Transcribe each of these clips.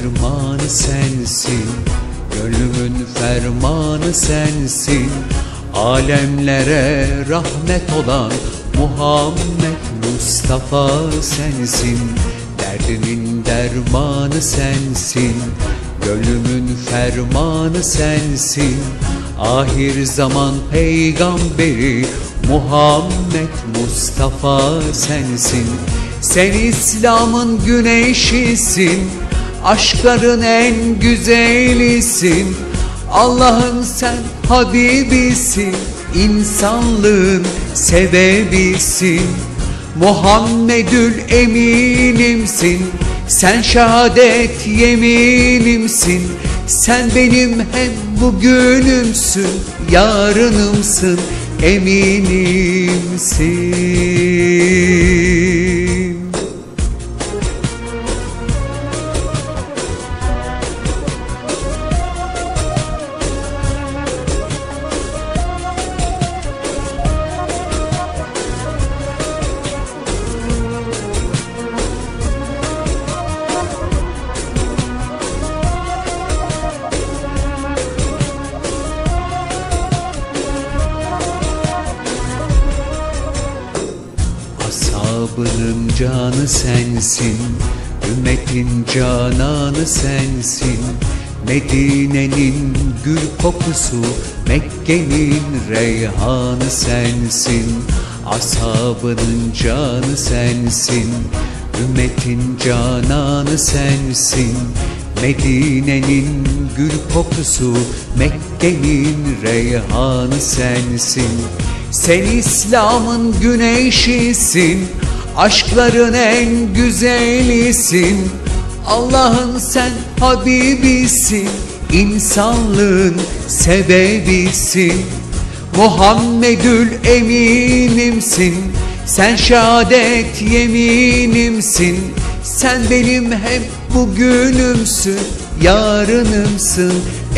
dermanı sensin, gönlümün fermanı sensin. Alemlere rahmet olan Muhammed Mustafa sensin. Derdimin dermanı sensin, gönlümün fermanı sensin. Ahir zaman peygamberi Muhammed Mustafa sensin. Sen İslam'ın güneşisin, aşkların en güzelisin. Allah'ın sen Habibisin, insanlığın sebebisin. Muhammedül Eminimsin, sen şehadet yeminimsin. Sen benim hem bugünümsün, yarınımsın, eminimsin. Ashabının canı sensin, ümmetin cananı sensin. Medine'nin gül kokusu, Mekke'nin reyhanı sensin. Ashabının canı sensin, ümmetin cananı sensin. Medine'nin gül kokusu, Mekke'nin reyhanı sensin. Sen İslam'ın güneşisin, aşkların en güzelisin. Allah'ın sen Habibisin, insanlığın sebebisin. Muhammedül Eminimsin, sen şehadet yeminimsin. Sen benim hem bugünümsün, yarınımsın,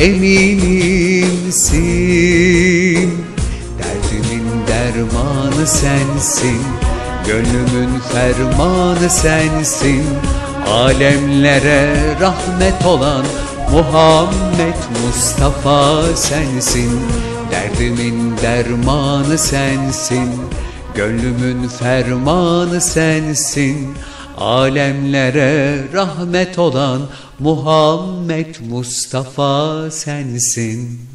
eminimsin. Derdimin dermanı sensin, gönlümün fermanı sensin. Alemlere rahmet olan Muhammed Mustafa sensin. Derdimin dermanı sensin, gönlümün fermanı sensin. Alemlere rahmet olan Muhammed Mustafa sensin.